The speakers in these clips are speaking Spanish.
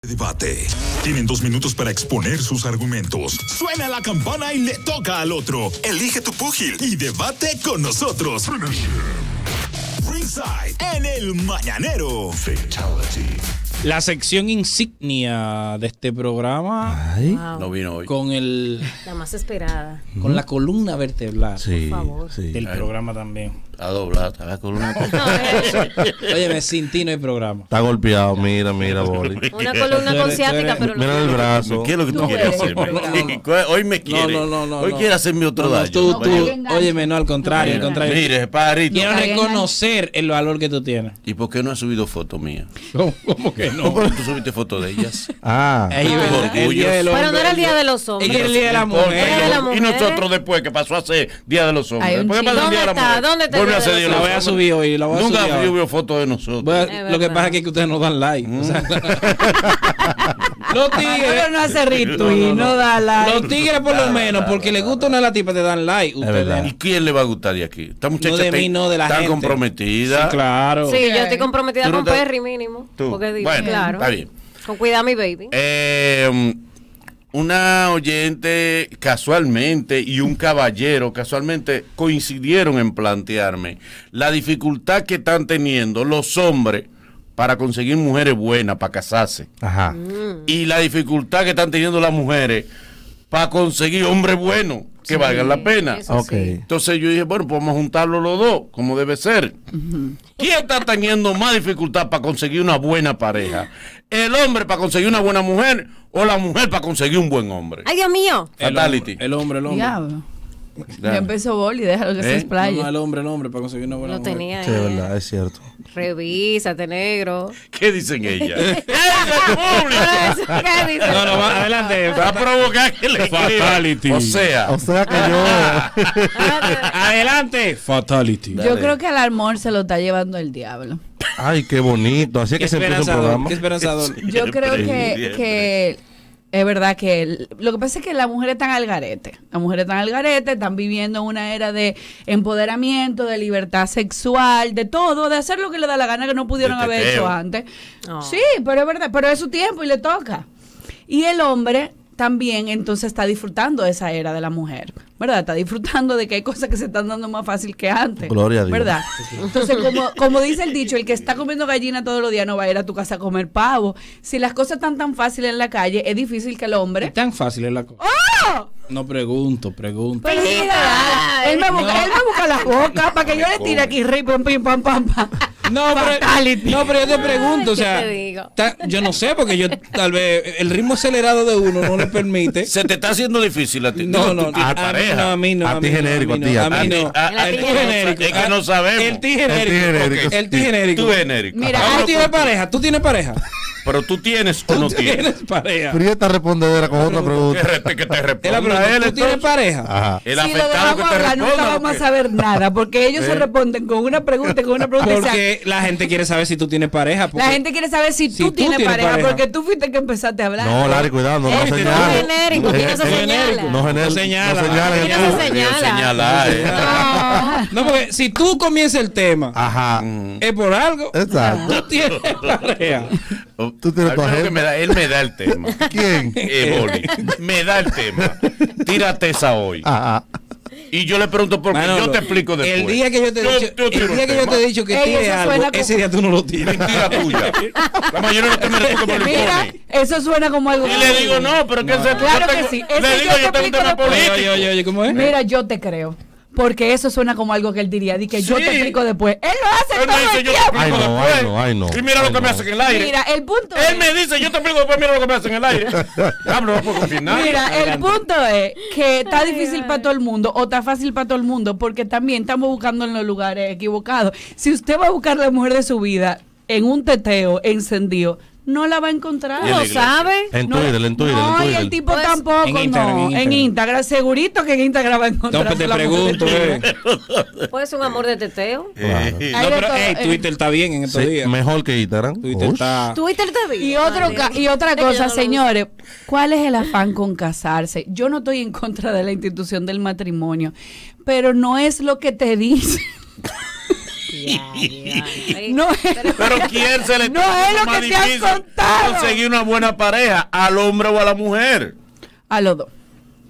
Debate. Tienen 2 minutos para exponer sus argumentos. Suena la campana y le toca al otro. Elige tu púgil y debate con nosotros. Ringside en el Mañanero. Fatality. La sección insignia de este programa. Wow. No vino hoy. Con el... La más esperada. Con la columna vertebral. Sí, por favor. Sí. Del programa también. Está doblada, está la columna. Óyeme, sin ti no hay programa. Está golpeado, mira, Boli. Una columna con ciática, pero... Mira el brazo. ¿Qué es lo que tú quieres hacerme? Hoy me quiere. Hoy quiere hacerme otro daño. Tú, óyeme, no, al contrario. Mire, pajarito. Quiero reconocer el valor que tú tienes. ¿Y por qué no has subido foto mía? ¿Cómo que no? Tú subiste foto de ellas. El día del hombre. Pero no era el Día de los Hombres. Es el Día de la Mujer. Y nosotros después, que pasó a ser Día de los Hombres. Después que pasó el Día de la Mujer. ¿Dónde está? Vuelve a ser Día de La los voy a Hombres. subir hoy. Nunca subió fotos de nosotros. Lo que pasa es que ustedes no dan like. O sea, los tigres no hace retweet, no da like. Los tigres por lo menos, porque les gusta una de las tipas, te dan like. ¿Y quién le va a gustar de aquí? Esta muchacha No de mí, no de la tan gente. comprometida. Sí, claro. Sí, yo estoy comprometida ¿Tú no con te- Perry mínimo. Tú. Porque digo, Bueno, claro. está bien. Con cuidar a mi baby. Una oyente casualmente y un caballero casualmente coincidieron en plantearme la dificultad que están teniendo los hombres para conseguir mujeres buenas para casarse. Ajá. Y la dificultad que están teniendo las mujeres para conseguir hombres buenos que valgan la pena. Eso Ok. sí. Entonces yo dije, bueno, pues vamos a juntarlos los dos, como debe ser. ¿Quién está teniendo más dificultad para conseguir una buena pareja? ¿El hombre para conseguir una buena mujer o la mujer para conseguir un buen hombre? Ay, Dios mío. Fatality. El hombre. Diablo. Ya. Ya empezó Boli, déjalo que se explaye. No, el hombre para conseguir una buena Lo mujer. tenía Sí, ahí. es verdad, es cierto. Revísate, negro. ¿Qué dicen ellas? ¡Ey, ¿Qué dices? No, adelante. va a provocar que le Fatality. O sea, O sea que yo... Adelante. Fatality. Yo creo que al amor se lo está llevando el diablo. Ay, qué bonito. Así es que se empieza un programa. Qué esperanzador. Yo creo que es verdad que lo que pasa es que las mujeres están al garete. Las mujeres están al garete, están viviendo una era de empoderamiento, de libertad sexual, de todo, de hacer lo que le da la gana que no pudieron De haber teteo. hecho antes. No. Sí, pero es verdad, pero es su tiempo y le toca. Y el hombre también entonces está disfrutando de esa era de la mujer, ¿verdad? Está disfrutando de que hay cosas que se están dando más fácil que antes. Gloria a Dios. ¿Verdad? Entonces, como dice el dicho, el que está comiendo gallina todos los días no va a ir a tu casa a comer pavo. Si las cosas están tan fáciles en la calle, es difícil que el hombre... Es tan fácil es la cosa. ¡Oh! No pregunto. Pues mira, él me busca la boca para que yo le tire aquí, pim, pim, pam, pam, pam. No, pero yo te pregunto, o sea, ¿qué te digo? yo no sé, porque yo tal vez el ritmo acelerado de uno no le permite. se te está haciendo difícil a ti. No, Tú tienes pareja. a mí no. A ti genérico, a ti, no. a A mí ti. no. El ti genérico. Es que no sabemos. El ti genérico. El ti genérico. Tú genérico. Mira, Ahora ¿Tú tienes pareja? Pero tú tienes o no tienes. ¿Tienes pareja? Prieta respondedera con otra pregunta. Que te Es la responda pregunta. él, ¿Tú tienes entonces. pareja? Ajá. El si lo afectado dejamos que te hablar, nunca responda. vamos a saber nada, porque ellos se responden con una pregunta y con una pregunta. Porque la gente quiere saber si tú tienes pareja. La gente quiere saber si tú tienes pareja, porque tú fuiste el que empezaste a hablar. No, Larry, cuidado, no Es señales. genérico, que no se señala. No señala. señales. Que no se señala. No, porque si tú comienzas el tema, Ajá. es por algo. Exacto. Tú tienes pareja. Tú tienes tu agenda. Él me da el tema. ¿Quién? Boli. Me da el tema. Tírate esa hoy. Ajá. Y yo le pregunto por qué. Manolo, Yo te explico después. El día que yo te he dicho, tiro el día que yo tema. te he dicho que Ey, tire eso algo, suena como- ese día tú no lo tienes. Mentira tuya. La mayoría de los temas tú me lo Mira, impones. eso suena como algo. Y le digo, no, pero que ese Claro yo que tengo- sí. Le Ese digo, yo yo te tengo un tema explico después. político. Oye, ¿cómo es? Mira, yo te creo. Porque eso suena como algo que él diría. Di que yo Sí. te explico después. Él lo hace Él me todo dice, el yo te tiempo. Ay, explico no, después. ay, no, ay, no. Y mira lo que Ay, me no. hacen en el aire. Mira, el punto Él me dice, yo te explico después, mira lo que me hacen en el aire. Hablo, no puedo confiar en nadie. Mira, el punto es que está difícil para todo el mundo o está fácil para todo el mundo porque también estamos buscando en los lugares equivocados. Si usted va a buscar la mujer de su vida en un teteo encendido, no la va a encontrar. Y en la ¿Lo iglesia. sabe? En Twitter, en Twitter, No, en y el Twitter. tipo Pues, tampoco, en Instagram, no. en En Instagram. Instagram, segurito que en Instagram va a encontrar. No, pues te la mujer pregunto, de tu vida. Puede ser un amor de teteo. Claro. Hay No, de pero todo, Twitter está bien en estos Sí, días. mejor que Instagram. Twitter Ush. está... Twitter te vi. Y otra Es que yo cosa, no lo señores, ¿cuál es el afán con casarse? Yo no estoy en contra de la institución del matrimonio, pero no es lo que te dicen. No, Pero ¿quién se le No está es lo más que te han difícil contado. conseguir una buena pareja? ¿Al hombre o a la mujer? a los dos.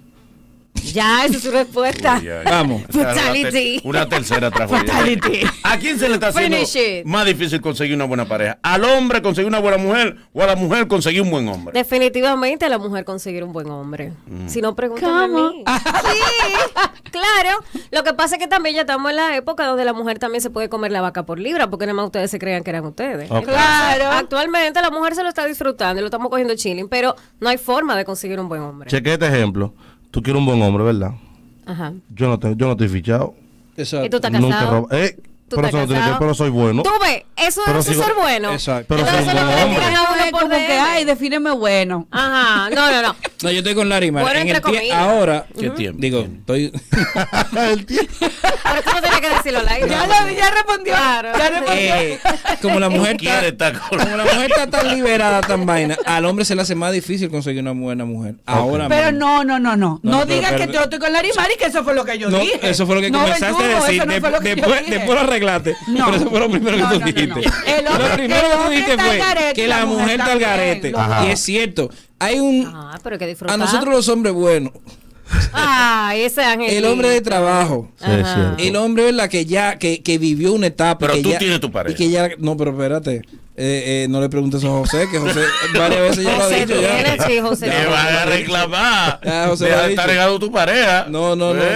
Ya, esa es su respuesta. Uy, ay. Vamos. Fatality. Una tercera tragedia. Fatality. ¿A quién se le está haciendo Finish it. más difícil conseguir una buena pareja? ¿Al hombre conseguir una buena mujer o a la mujer conseguir un buen hombre? Definitivamente a la mujer conseguir un buen hombre. Si no, pregúntame a ¿Cómo? mí. Sí, claro. Lo que pasa es que también ya estamos en la época donde la mujer también se puede comer la vaca por libra, porque nada más ustedes se creían que eran ustedes. Ok. Claro. Actualmente la mujer se lo está disfrutando y lo estamos cogiendo chilling, pero no hay forma de conseguir un buen hombre. Cheque este ejemplo. Tú quieres un buen hombre, ¿verdad? Ajá. Yo no estoy fichado. Exacto. ¿Y tú estás Nunca casado? robo. ¿Tú Pero, estás eso no tiene que, casado? pero soy bueno. Tú ves, eso Pero es sigo- ser bueno. Exacto. Pero soy Entonces un lo buen que le hombre. tiran a uno por Como que, DM. ay, defíneme bueno. Ajá, no. No, yo estoy con Larimar. Bueno, en entre el pie, comillas. ahora, ¿Qué tiempo digo, tiene? estoy El tiempo. Pero tú no tienes que decirlo al aire. Ya respondió. Claro. Ya respondió. como la mujer ¿Quién quiere está, estar con como la mujer está tan liberada, tan vaina, al hombre se le hace más difícil conseguir una buena mujer. Ahora Pero mismo. no pero digas que espérate. yo estoy con Larimar y que eso fue lo que yo No, dije. eso fue lo que No, comenzaste a verdugo, decir. eso no fue lo que yo después, dije. después lo arreglaste. No. Pero eso fue lo primero que No, tú no, no, dijiste. no. El hombre- Lo primero el que tú hombre dijiste está al fue garete, que la mujer está al también. garete. Ajá. Y es cierto. Hay un. Ah, pero hay que disfrutar. A nosotros los hombres buenos, Ay, ese ángel. el hombre de trabajo. Sí, es cierto. El hombre, ¿verdad? Que ya, que vivió una etapa. Pero que tú ya, tienes tu pareja. Y que ya, no, pero espérate. No le preguntes a José, que José varias veces ya lo ha José dicho. tiene, Ya. sí, José Te tiene. van a reclamar. Ya, José Deja lo ha de estar dicho. regado tu pareja. No.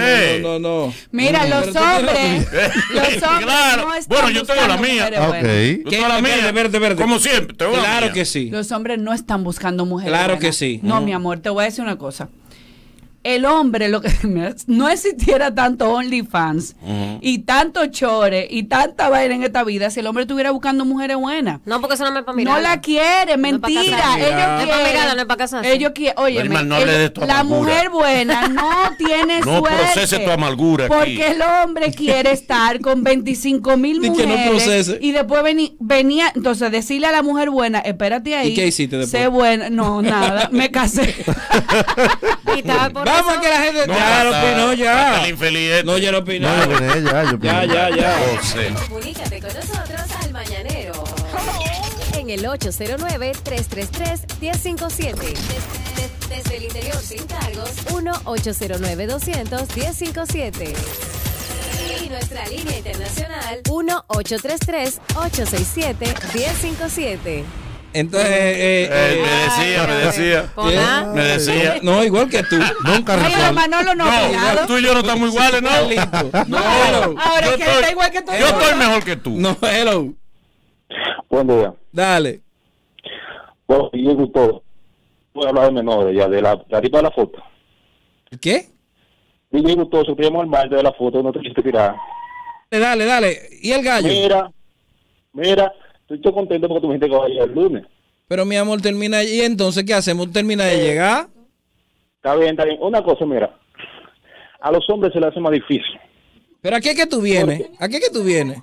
Mira, los Pero tú tienes hombres Claro. no están Bueno, yo tengo la buscando mía. mujeres Ok. buenas. Yo tengo la mía. Espérate. Como siempre, tengo la Claro mía. que sí. Los hombres no están buscando mujeres Claro buenas. que sí. No, mi amor, te voy a decir una cosa. El hombre, lo que no existiera tanto OnlyFans y tanto chore y tanta vaina en esta vida si el hombre estuviera buscando mujeres buenas. No, porque eso no es para mirar. No la quiere, No es pa' mentira. casarse. Ellos No es pa' quieren. mirarla, no es pa' casarse. Ellos quieren. Oye, Marimar, no hable de tu la amargura. mujer buena no tiene No suerte. procese tu amargura aquí. Porque el hombre quiere estar con 25,000 Di que no mujeres. procese. Y después venía, entonces decirle a la mujer buena, espérate ahí. ¿Y qué hiciste después? Sé buena. No, nada, me casé. Y estaba por Vamos eso. a que la gente. No, ya lo hasta- opinó, hasta ya. el infeliz este. No, ya lo opinó. No, yo opiné, ya, yo opiné. Ya. José. Comunícate con nosotros al Mañanero en el 809-333-1057. Desde el interior sin cargos, 1-809-200-1057. Y nuestra línea internacional, 1-833-867-1057. Entonces, Me decía. Hola. Me decía. no, igual que tú. Nunca Oye, recuerdo. Manolo no, No, peleado. tú y yo no estamos iguales, ¿no? Igualito. No, Ahora Yo es que estoy- está igual que tú. Yo estoy mejor que tú. no, hello. Buen día. Dale. Bueno, y me gustó. Voy a hablar de menores ya, de la arriba de la foto. ¿Qué? Y me gustó, subimos al margen de la foto, no te quise tirar. Dale. ¿Y el gallo? Mira, estoy contento porque tú me dijiste que va a llegar el lunes. Pero mi amor, termina. ¿Y entonces qué hacemos? ¿Termina de llegar? Está bien. Una cosa, mira, a los hombres se les hace más difícil. ¿Pero a qué es que tú vienes? ¿A qué es que tú vienes?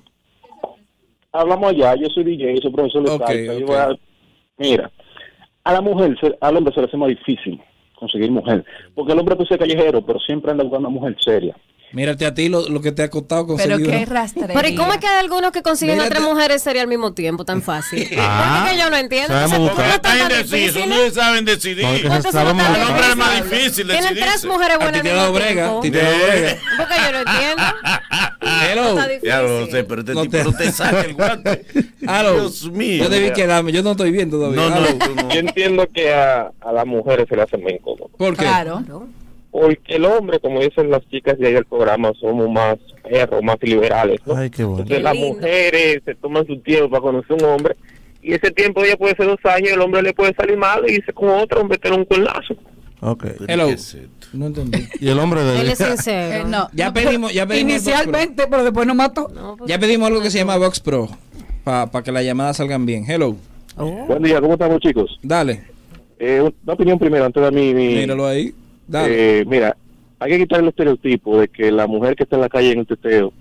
Hablamos allá, yo soy DJ, soy profesor de Ok, salsa. Yo ok. voy a- Mira, a la mujer, al hombre se le hace más difícil conseguir mujer. Porque el hombre puede ser callejero, pero siempre anda buscando una mujer seria. Mírate a ti lo que te ha costado conseguir. Pero qué una- rastrería. Pero ¿y cómo es que hay algunos que consiguen a Mírate. 3 mujeres sería al mismo tiempo tan fácil? Ah, Porque yo no entiendo. sabemos Entonces, ¿por qué no buscar. Está están tan indeciso, difíciles? no saben decidir. No, es que ¿Cuántos son sabemos tan Al hombre es más difíciles? difícil Tienen decidirse. 3 mujeres A buenas ti al te da mismo brega. tiempo. A ti te da brega. Porque yo no entiendo. Hello. Está difícil. Ya lo sé, pero este No tipo te- no te saca el guante. Aló. Dios mío. Yo debí quedarme. Yo no estoy bien todavía. No, Aló. no. Yo entiendo que a las mujeres se les hace más incómodo. ¿Por qué? Claro. Porque el hombre, como dicen las chicas de ahí del programa, somos más perros, más liberales, ¿no? Ay, qué bueno. Entonces Qué las lindo. mujeres se toman su tiempo para conocer un hombre y ese tiempo ya puede ser 2 años, el hombre le puede salir mal y irse con otro hombre, tener un cuernazo. Ok. Hello. ¿Qué es esto? No entendí. Y el hombre de Él es sincero. No. Ya pedimos. Inicialmente, pero después nos mató. No, pues, Ya pedimos algo que se llama Vox Pro. Para que las llamadas salgan bien. Hello. Buen día, ¿cómo estamos, chicos? Dale. Una opinión primero, antes de mi... Míralo ahí. Dale. Mira, hay que quitar el estereotipo de que la mujer que está en la calle en el teteo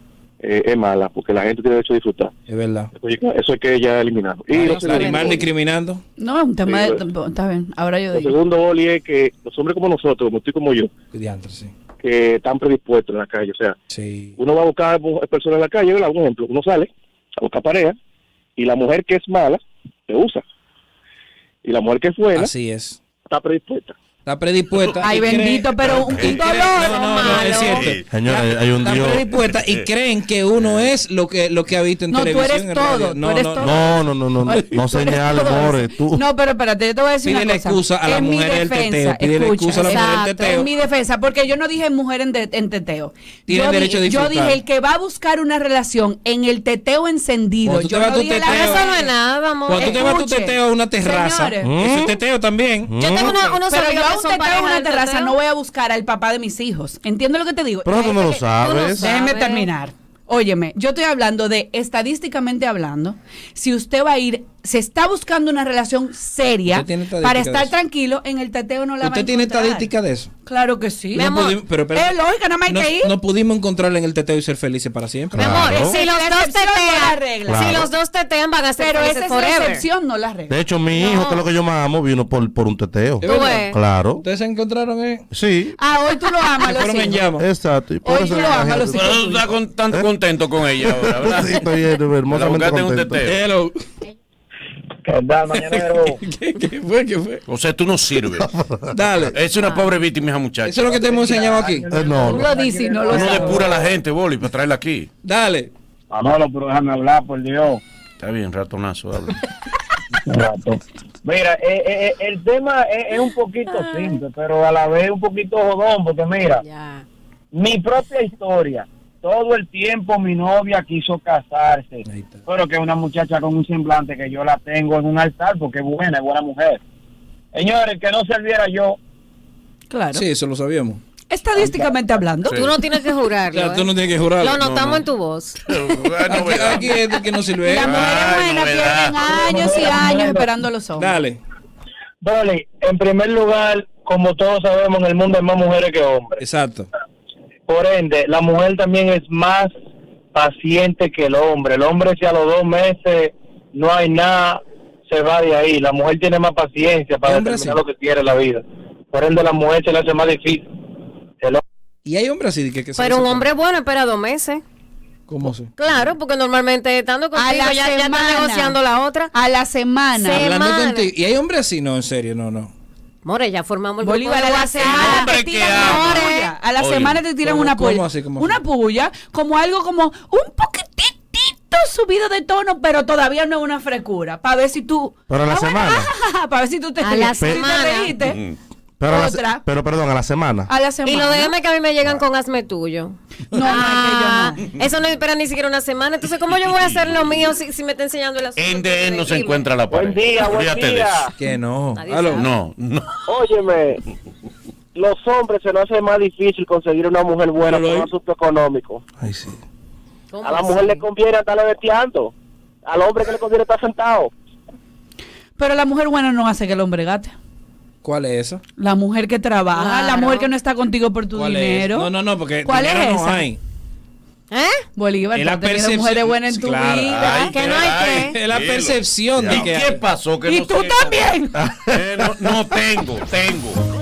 es mala, porque la gente tiene derecho a disfrutar. Es verdad. Eso hay que ya eliminarlo. Y lo Larimar segundo, discriminando. No, es un tema Sí, de... Está bien, ahora yo lo digo. segundo, Oli, es que los hombres como nosotros, como tú y como yo, Diantre, sí. que están predispuestos en la calle. O sea, Sí. uno va a buscar personas en la calle, ¿verdad? Por ejemplo, uno sale a buscar pareja y la mujer que es mala te usa. Y la mujer que es buena Así es. está predispuesta. Está predispuesta. Ay, y creen- bendito, pero un dolor. No, es cierto. Señores, hay un Está Dios. predispuesta y creen que uno es lo que ha visto en No, tú televisión. eres en radio. todo, tú eres todo. No señales, more. Tú. No, pero espérate, yo te voy a decir Pídele una cosa. excusa a la En mi mujer del defensa, teteo. Pídele escucha, excusa a la mujer del exacto, teteo. En mi defensa, porque yo no dije mujer en teteo. Tienen Yo derecho a yo disfrutar. dije el que va a buscar una relación en el teteo encendido. Cuando tú Yo te vas no a tu dije la teteo- Eso no es nada, amor. Cuando tú te vas a tu Escuche, teteo a una terraza, señores. eso es teteo también. Yo tengo unos Pero yo amigos a que un son teteo pareja en una del terraza teteo. no voy a buscar al papá de mis hijos. ¿Entiendes lo que te digo? Pero tú no lo Déjeme- sabes. Déjeme ¿Sabe? terminar. Óyeme, yo estoy hablando de, estadísticamente hablando, si usted va a ir, se está buscando una relación seria ¿Usted tiene estadística para de estar eso? tranquilo, en el teteo no la va a ¿Usted tiene encontrar. estadística de eso? Claro que sí. Mi amor, pero, Es lógica, nada más hay que ir. no pudimos encontrarla en el teteo y ser felices para siempre. Mi amor, Claro. si los La dos excepción no la tetean, regla. si Claro. los dos tetean van a ser Pero esa felices es la forever. excepción, no la regla. De hecho, mi hijo, que es lo que yo más amo, vino por un teteo. ¿Es Tú verdad? ves. Claro. ¿Ustedes se encontraron Sí. Ah, hoy tú lo amas, Se los fueron en hijos. llama. Exacto. Y por Hoy eso yo lo amo a los imagínate. Pero tú estás tan contento con ella ahora, ¿verdad? Sí, estoy La hermosamente buscaste en un contento. teteo. Hello. ¿Qué tal, mañanero? ¿Qué fue? ¿Qué fue? O sea, tú no sirves. Dale. Es una pobre víctima esa muchacha. Eso es lo que te hemos enseñado aquí. No, Tú no. lo dices y no lo Uno sabes. depura a la gente, Boli, para traerla aquí. Dale. Manolo, pero déjame hablar, por Dios. Está bien, ratonazo, habla. Mira, el tema es un poquito simple, pero a la vez un poquito jodón, porque mira, Ya. mi propia historia, todo el tiempo mi novia quiso casarse, Ahí está. pero que es una muchacha con un semblante que yo la tengo en un altar porque es buena mujer. Señores, que no serviera yo. Claro. Sí, eso lo sabíamos. Estadísticamente hablando. Sí. Tú no tienes que jurarlo. Ya, tú ¿eh? no tienes que jurarlo. Lo No, notamos no. en tu voz. Aquí es de que no sirve. Las mujeres Ay, buenas novedad. pierden años y años esperando a los hombres. Dale. Dolly, en primer lugar, como todos sabemos, en el mundo hay más mujeres que hombres. Exacto. Por ende, la mujer también es más paciente que el hombre. El hombre, si a los 2 meses no hay nada, se va de ahí. La mujer tiene más paciencia para El hombre determinar sí. lo que quiere en la vida. Por ende, la mujer se le hace más difícil. Y hay hombres así que se Pero un hacen- hombre bueno espera 2 meses. ¿Cómo se? Claro, porque normalmente estando contigo la ya está semana. negociando la otra. A la semana. Sí. Hablando Semana. contigo. Y hay hombres así, no, en serio, no. More, ya formamos el Bolívar, grupo a de la WhatsApp. semana Hombre, te ¿qué tiran hago? una puya. A la Oye, semana te tiran ¿cómo- una puya. cómo así, cómo Una así? puya, como algo como un poquitito subido de tono, pero todavía no es una frescura. Para ver si tú. Pero a la semana. Para ver si tú te A la si te semana. reíste. Pero, Otra. pero perdón, a la semana. A la semana. Y lo déjame que a mí me llegan con hazme tuyo. No, Ah, no, es que yo no. eso no espera ni siquiera una semana. Entonces, ¿cómo yo voy a hacer lo mío si me está enseñando el asunto? En DN no se Dime. encuentra la pareja. Buen día, buen Olvídate de día. eso. Que no. Nadie Aló. sabe. No, no. Óyeme, los hombres se nos hace más difícil conseguir una mujer buena Pero por un hay- asunto económico. Ay, sí. ¿Cómo A la así? mujer le conviene estarle veteando. Al hombre que le conviene estar sentado. Pero la mujer buena no hace que el hombre gate. ¿Cuál es esa? La mujer que trabaja, Claro. la mujer que no está contigo por tu ¿Cuál dinero. es? No, porque ¿Cuál dinero es no esa? hay. ¿Eh? Bolívar, Es tú la has tenido percepción- mujeres buenas en tu Claro. vida. Que no hay que. Es la Dilo. percepción de ¿Y que qué hay. pasó? Que Y no tú sé? también. No tengo.